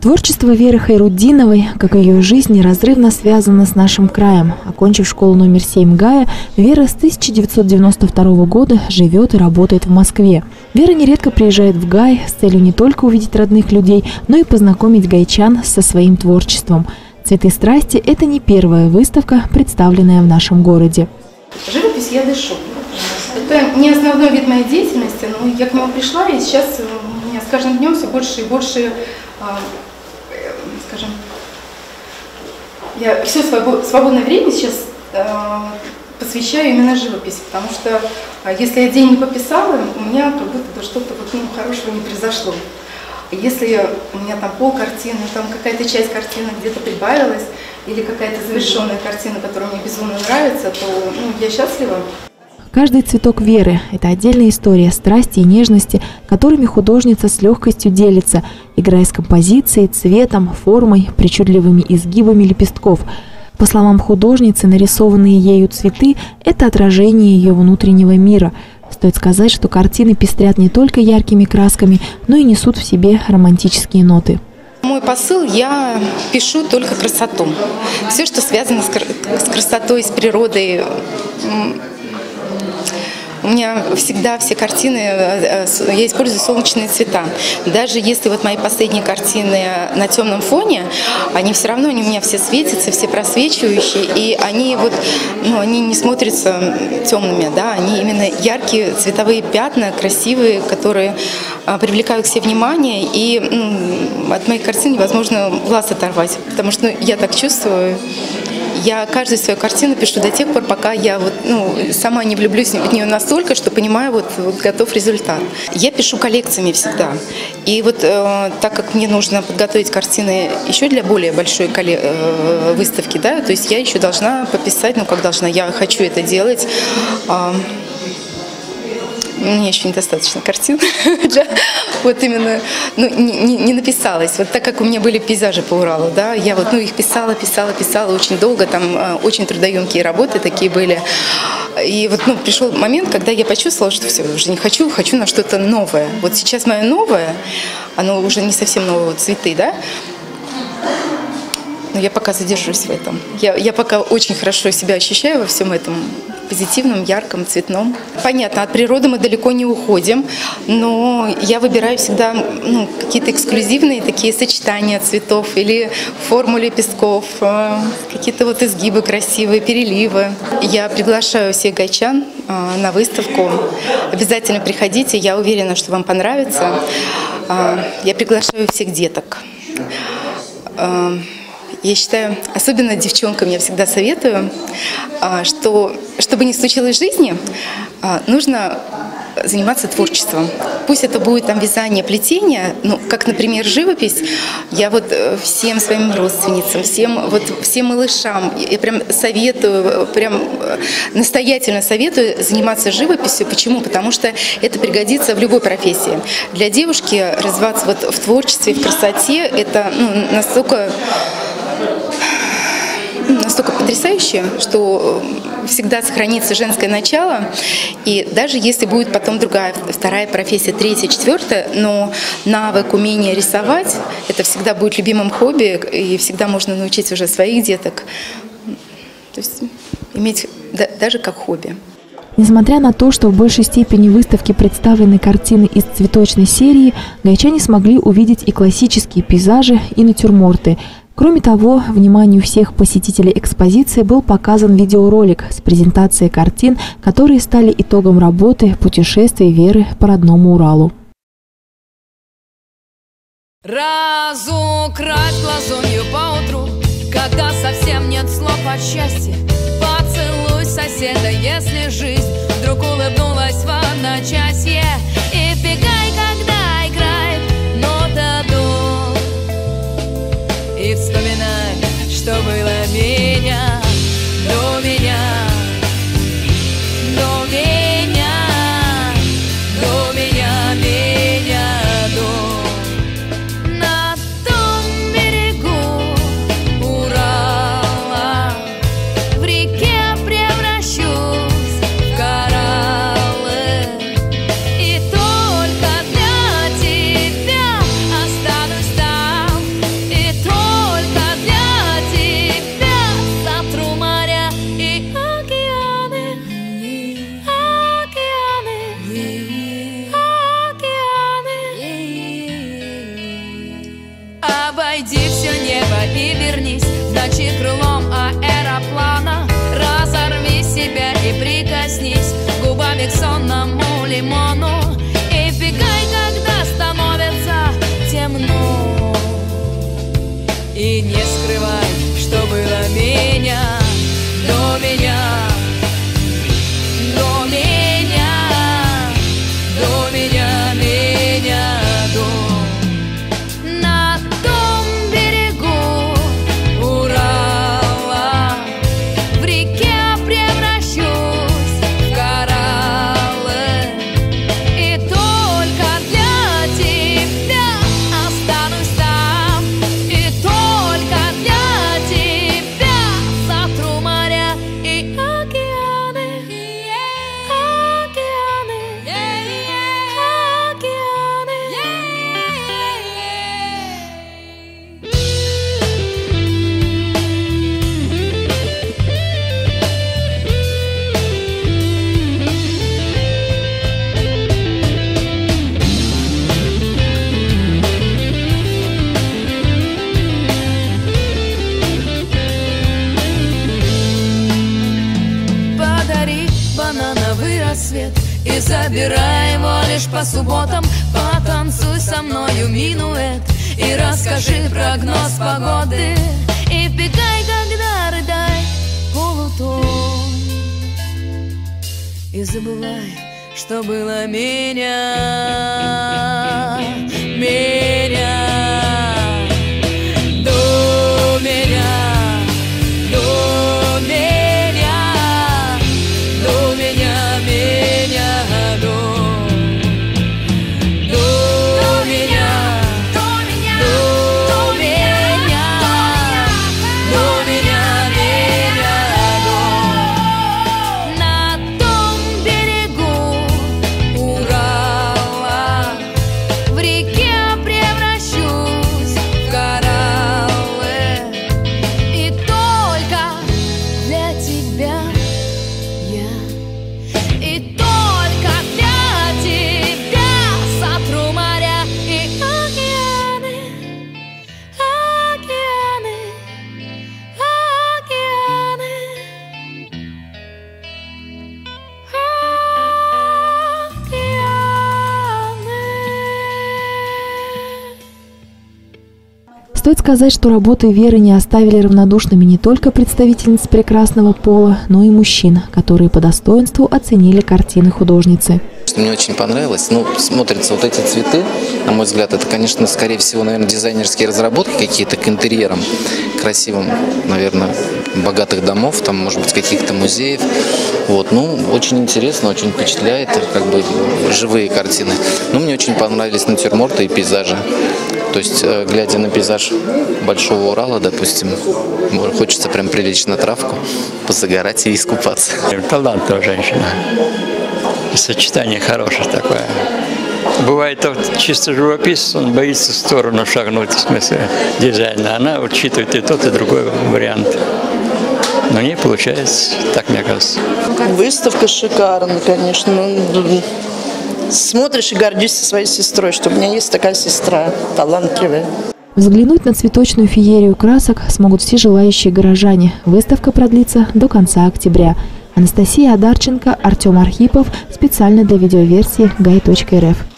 Творчество Веры Хайрутдиновой, как и ее жизнь, неразрывно связано с нашим краем. Окончив школу номер 7 ГАЯ, Вера с 1992 года живет и работает в Москве. Вера нередко приезжает в ГАЙ с целью не только увидеть родных людей, но и познакомить гайчан со своим творчеством. «Цветы страсти» – это не первая выставка, представленная в нашем городе. Живопись я дышу. Это не основной вид моей деятельности, но я к нему пришла, и сейчас у меня с каждым днем все больше и больше, скажем, я все свободное время сейчас посвящаю именно живописи, потому что если я день не пописала, у меня как будто что-то хорошего не произошло. Если у меня там полкартины, там какая-то часть картины где-то прибавилась, или какая-то завершенная картина, которая мне безумно нравится, то я счастлива. Каждый цветок Веры – это отдельная история страсти и нежности, которыми художница с легкостью делится, играя с композицией, цветом, формой, причудливыми изгибами лепестков. По словам художницы, нарисованные ею цветы – это отражение ее внутреннего мира. Стоит сказать, что картины пестрят не только яркими красками, но и несут в себе романтические ноты. Мой посыл – я пишу только красоту. Все, что связано с красотой, с природой. У меня всегда все картины, я использую солнечные цвета. Даже если вот мои последние картины на темном фоне, они все равно, они у меня все светятся, все просвечивающие, и они они не смотрятся темными, да, они именно яркие цветовые пятна, красивые, которые привлекают к себе внимание, и от моих картин невозможно глаз оторвать, потому что я так чувствую. Я каждую свою картину пишу до тех пор, пока я сама не влюблюсь в нее настолько, что понимаю, готов результат. Я пишу коллекциями всегда. И так как мне нужно подготовить картины еще для более большой выставки, да, то есть я еще должна пописать, я хочу это делать. У меня еще недостаточно картин, не написалась. Так как у меня были пейзажи по Уралу, да, я их писала очень долго, там очень трудоемкие работы такие были. И пришел момент, когда я почувствовала, что все, уже не хочу на что-то новое. Вот сейчас мое новое, оно уже не совсем новое, цветы, да. Но я пока задержусь в этом. Я пока очень хорошо себя ощущаю во всем этом позитивном, ярком, цветном. Понятно, от природы мы далеко не уходим, но я выбираю всегда какие-то эксклюзивные такие сочетания цветов или форму лепестков, какие-то изгибы красивые, переливы. Я приглашаю всех гайчан на выставку. Обязательно приходите, я уверена, что вам понравится. Я приглашаю всех деток. Я считаю, особенно девчонкам я всегда советую, что, чтобы не случилось в жизни, нужно заниматься творчеством. Пусть это будет вязание, плетение, как, например, живопись. Я всем своим родственницам, всем малышам, я прям советую, настоятельно советую заниматься живописью. Почему? Потому что это пригодится в любой профессии. Для девушки развиваться в творчестве, в красоте, это настолько потрясающе, что всегда сохранится женское начало, и даже если будет потом другая, вторая профессия, третья, четвертая, но навык, умение рисовать, это всегда будет любимым хобби, и всегда можно научить уже своих деток, то есть иметь даже как хобби. Несмотря на то, что в большей степени в выставке представлены картины из цветочной серии, гайчане смогли увидеть и классические пейзажи, и натюрморты. Кроме того, вниманию всех посетителей экспозиции был показан видеоролик с презентацией картин, которые стали итогом работы путешествий Веры по родному Уралу. Разукрась глазунью поутру, когда совсем нет слов от счастья. Поцелуй соседа, если жизнь вдруг улыбнулась в одночасье. И бегай, когда играет нота до. И вспоминай, что было меня, до меня, до меня, до меня, меня до. На том берегу Урала в реке превращусь в кораллы, и только для Обойди все небо и вернись в ночи крылом аэроплана. Разорви себя и прикоснись губами к сонному лимону. И бегай, когда становится темно. И не скрывай, что было меня, до меня, до меня, до меня, меня, до. На том берегу Урала в реке превращусь в кораллы. И только для тебя останусь там. И только для тебя сотру моря и океаны, океаны, подари банановый рассвет и забирай его лишь по субботам. Потанцуй со мною минуэт и расскажи прогноз погоды. И вбегай, когда рыдай полутон. И забывай, что было меня, меня. До меня, до меня, до меня, меня, до меня, до меня, до меня, до меня, меня, до. На том берегу Урала в реке превращусь в кораллы. И только для тебя я, и только для тебя сотру моря и океаны, океаны, океаны, океаны. Стоит сказать, что работы Веры не оставили равнодушными не только представительниц прекрасного пола, но и мужчин, которые по достоинству оценили картины художницы. Мне очень понравилось. Ну, смотрятся вот эти цветы, на мой взгляд, это, конечно, скорее всего, наверное, дизайнерские разработки какие-то к интерьерам красивым, наверное, богатых домов, там, может быть, каких-то музеев. Вот, ну, очень интересно, очень впечатляет, как бы живые картины. Но мне очень понравились натюрморты и пейзажи. То есть, глядя на пейзаж Большого Урала, допустим, хочется прям прилечь на травку, позагорать и искупаться. Талантливая женщина. Сочетание хорошее такое. Бывает, то чисто живописец, он боится в сторону шагнуть, в смысле дизайна. Она учитывает и тот, и другой вариант. Но не получается, так мне кажется. Выставка шикарная, конечно. Смотришь и гордишься своей сестрой, что у меня есть такая сестра талантливая. Взглянуть на цветочную феерию красок смогут все желающие горожане. Выставка продлится до конца октября. Анастасия Адарченко, Артем Архипов. Специально для видеоверсии Гай.рф.